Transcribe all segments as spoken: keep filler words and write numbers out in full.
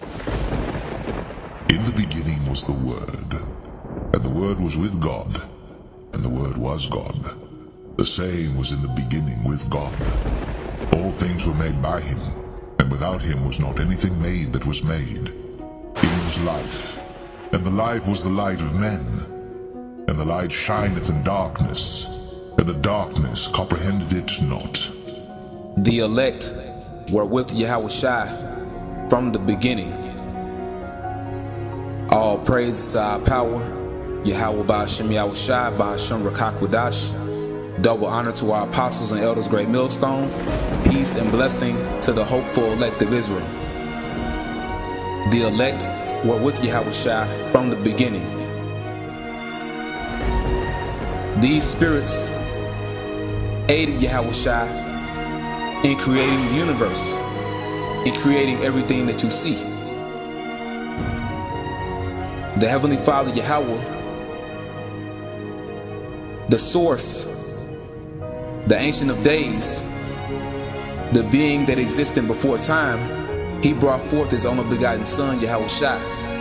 In the beginning was the Word, and the Word was with God, and the Word was God. The same was in the beginning with God. All things were made by him, and without him was not anything made that was made. In him was life, and the life was the light of men. And the light shineth in darkness, and the darkness comprehended it not. The elect were with Yahushua from the beginning. All praise to our power, Yahweh Ba'ashem Yahushua, Ba'ashem Rakakwadash. Double honor to our apostles and elders, great millstone. Peace and blessing to the hopeful elect of Israel. The elect were with Yahushua from the beginning. These spirits aided Yahushua in creating the universe, in creating everything that you see. The Heavenly Father, Yahweh, the source, the Ancient of Days, the being that existed before time, he brought forth his only begotten Son, Yahushua.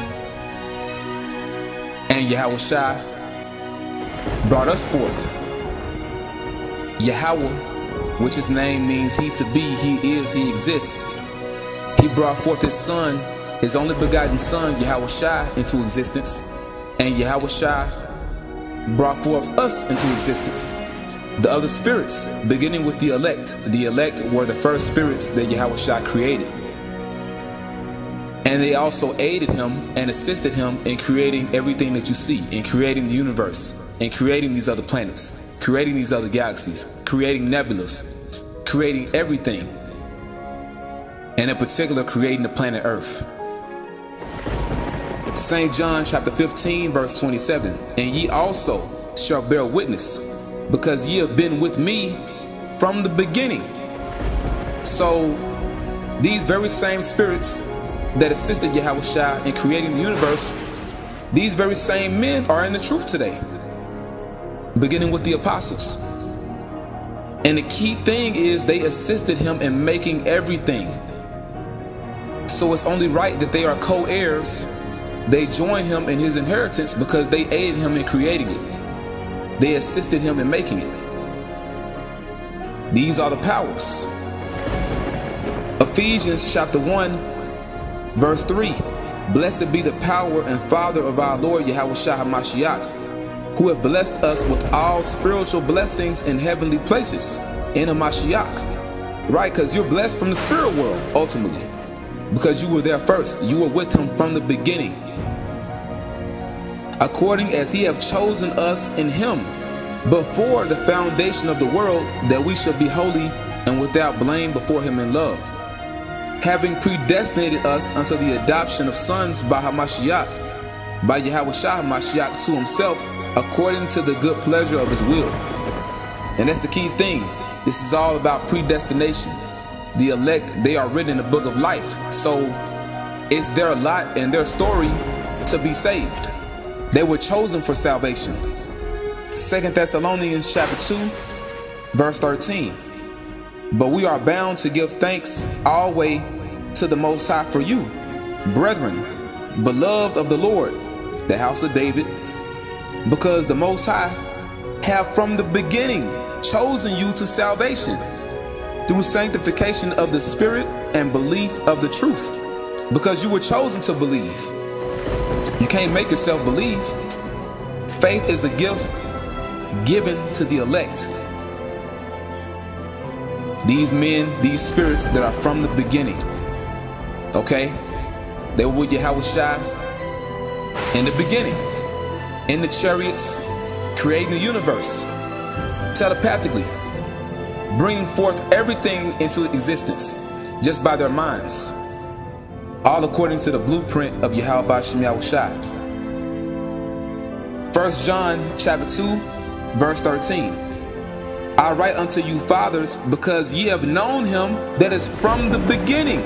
And Yahushua brought us forth. Yahweh, which his name means he to be, he is, he exists. He brought forth his Son, his only begotten Son, Yahushua, into existence. And Yahushua brought forth us into existence. The other spirits, beginning with the elect. The elect were the first spirits that Yahushua created. And they also aided him and assisted him in creating everything that you see, in creating the universe, in creating these other planets, creating these other galaxies, creating nebulas, creating everything, and in particular creating the planet Earth. Saint John chapter fifteen verse twenty-seven, and ye also shall bear witness, because ye have been with me from the beginning. So these very same spirits that assisted Yahushua in creating the universe, these very same men are in the truth today, beginning with the apostles. And the key thing is they assisted him in making everything. So it's only right that they are co-heirs. They join him in his inheritance because they aided him in creating it. They assisted him in making it. These are the powers. Ephesians chapter one verse three. Blessed be the power and Father of our Lord Yahushua HaMashiach, who have blessed us with all spiritual blessings in heavenly places in a Mashiach. Right, because you're blessed from the spirit world ultimately, because you were there first. You were with him from the beginning. According as he hath chosen us in him before the foundation of the world, that we should be holy and without blame before him in love, having predestinated us unto the adoption of sons by HaMashiach, by Yahushua HaMashiach to himself, according to the good pleasure of his will. And that's the key thing. This is all about predestination. The elect, they are written in the book of life. So it's their lot and their story to be saved. They were chosen for salvation. Second Thessalonians chapter two, verse thirteen. But we are bound to give thanks always to the Most High for you, brethren, beloved of the Lord, the house of David, because the Most High have from the beginning chosen you to salvation through sanctification of the Spirit and belief of the truth. Because you were chosen to believe. You can't make yourself believe. Faith is a gift given to the elect. These men, these spirits that are from the beginning, okay? They were with Yahushua in the beginning, in the chariots, creating the universe, telepathically, bringing forth everything into existence just by their minds, all according to the blueprint of Yahweh Ba'ashem Yahushua. First John chapter two, verse thirteen. I write unto you, fathers, because ye have known him that is from the beginning.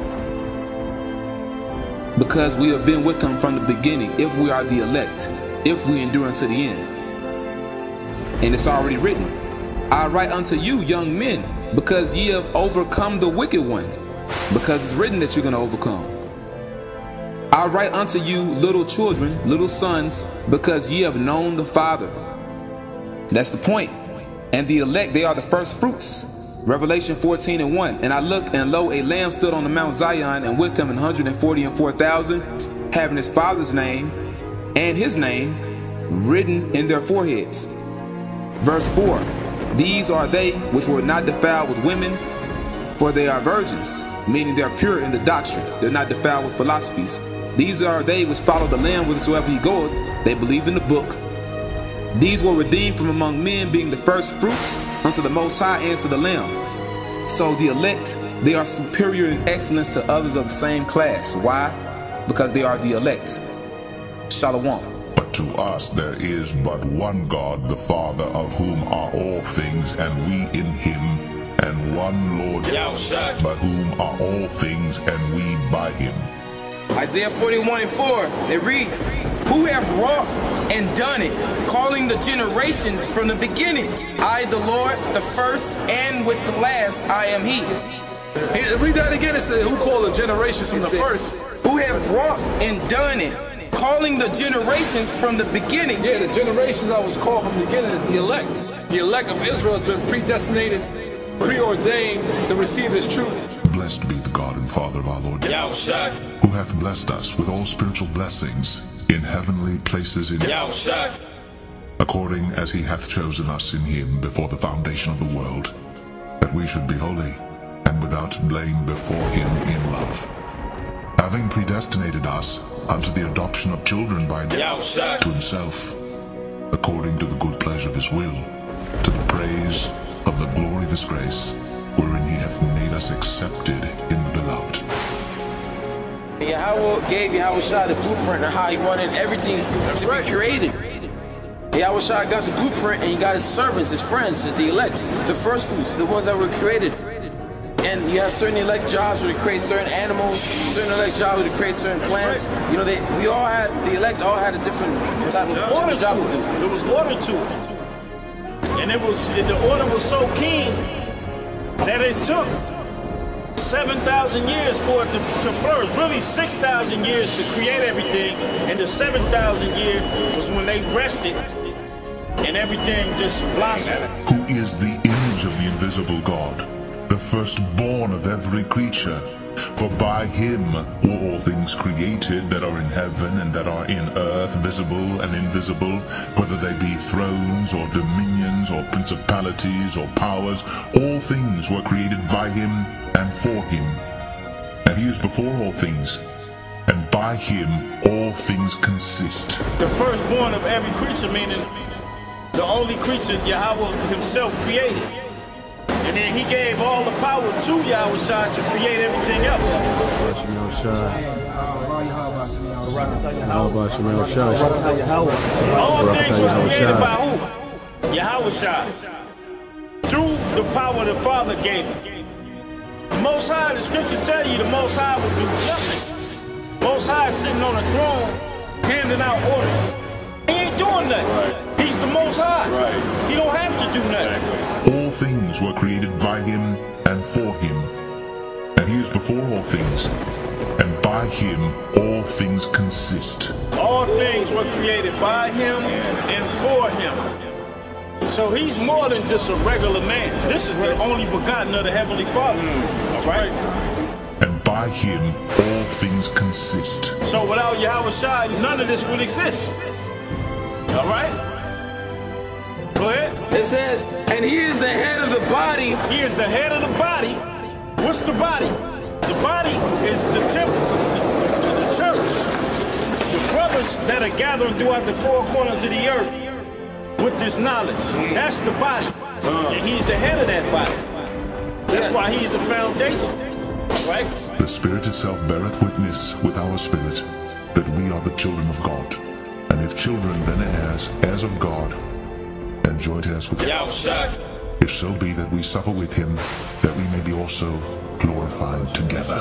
Because we have been with him from the beginning, if we are the elect, if we endure unto the end. And it's already written, I write unto you, young men, because ye have overcome the wicked one. Because it's written that you're going to overcome. I write unto you, little children, little sons, because ye have known the Father. That's the point. And the elect, they are the first fruits. Revelation fourteen and one. And I looked, and lo, a lamb stood on the Mount Zion, and with him an hundred and forty and four thousand, having his father's name and his name written in their foreheads. Verse four. These are they which were not defiled with women, for they are virgins, meaning they are pure in the doctrine. They're not defiled with philosophies. These are they which follow the Lamb whithersoever he goeth. They believe in the book. These were redeemed from among men, being the first fruits unto the Most High and to the Lamb. So the elect, they are superior in excellence to others of the same class. Why? Because they are the elect. Shalom. But to us there is but one God, the Father, of whom are all things, and we in him, and one Lord, by whom are all things, and we by him. Isaiah forty-one and four, it reads, who have wrought and done it, calling the generations from the beginning. I, the Lord, the first, and with the last, I am he. Hey, read that again. It says, who called the generations from the first? Who have wrought and done it, calling the generations from the beginning. Yeah, the generations I was called from the beginning is the elect. The elect of Israel has been predestinated, preordained to receive this truth. Blessed be the God and Father of our Lord, Yahushua, who hath blessed us with all spiritual blessings in heavenly places in Yahushua, according as he hath chosen us in him before the foundation of the world, that we should be holy and without blame before him in love, having predestinated us unto the adoption of children by Yahushua to himself, according to the good pleasure of his will, to the praise of the glory of his grace, wherein he hath made us accepted in the beloved. Yahweh gave Yahushua the blueprint of how he wanted everything to be created. Yahushua got the blueprint, and he got his servants, his friends, the elect, the first fruits, the ones that were created. And you have certain elect jobs where they create certain animals, certain elect jobs where they create certain plants. You know, they we all had, the elect all had a different type of, type of job to do. There was order to it. And it was, the order was so keen that it took seven thousand years for it to, to flourish. Really six thousand years to create everything, and the seven thousand year was when they rested and everything just blossomed. Who is the image of the invisible God, the firstborn of every creature? For by him were all things created that are in heaven and that are in earth, visible and invisible, whether they be thrones or dominions or principalities or powers. All things were created by him and for him. And he is before all things, and by him all things consist. The firstborn of every creature, meaning the only creature Yahweh himself created. And then he gave all the power to Yahushua to create everything else. All things was created by who? Yahushua. Through the power the Father gave him. The Most High, the scripture tell you the Most High will do nothing. Most High is sitting on a throne, handing out orders. He ain't doing nothing. He's the Most High. Right. He don't have to do nothing. All things were created by him and for him. And he is before all things, and by him all things consist. All things were created by him and for him. So he's more than just a regular man. This is the only begotten of the Heavenly Father. That's right. And by him all things consist. So without Yahushua, none of this would exist. All right? Go ahead. It says, and he is the head of the body. He is the head of the body. What's the body? The body is the temple, the church. The brothers that are gathering throughout the four corners of the earth with this knowledge. That's the body. And he's the head of that body. That's why he's the foundation. Right? The Spirit itself beareth witness with our spirit that we are the children of God. And if children, then heirs, heirs of God, and joint heirs with him. If so be that we suffer with him, that we may be also glorified together.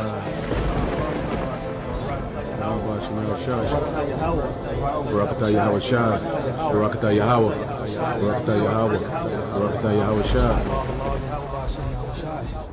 Barakatah Yahweh Shah, Barakatah Yahweh, Barakatah Yahweh, Barakatah Yahweh Shah.